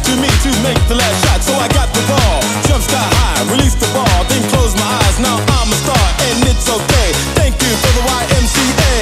to me to make the last shot. So I got the ball, jumped sky high, released the ball, then closed my eyes. Now I'm a star and it's okay. Thank you for the Y.M.C.A.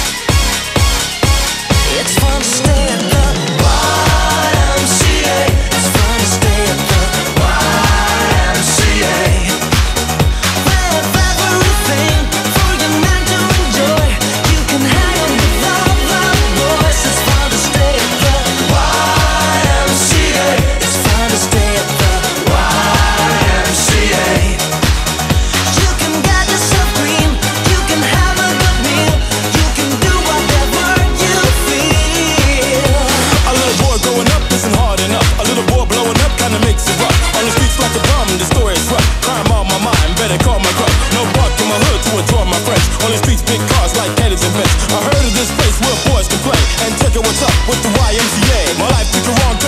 It's fun to stay at the Y.M.C.A. It's fun to stay at the Y.M.C.A. We have everything for your mind to enjoy. You can hang on with all the boys. It's fun to stay at the Y.M.C.A. It's fun to stay at the Y.M.C.A. You can get yourself green. You can have a good meal. You can do whatever you feel. A little boy growing up isn't hard enough. A little boy blowing up kinda makes it rough. On the streets like a bum, the story is rough. Crime on my mind, better call my grunt. No bark in my hood to enjoy my friends. On the streets, big cars like caddies and vets. I heard of this place where boys can play. And check it, what's up with the Y.M.C.A. My life took a wrong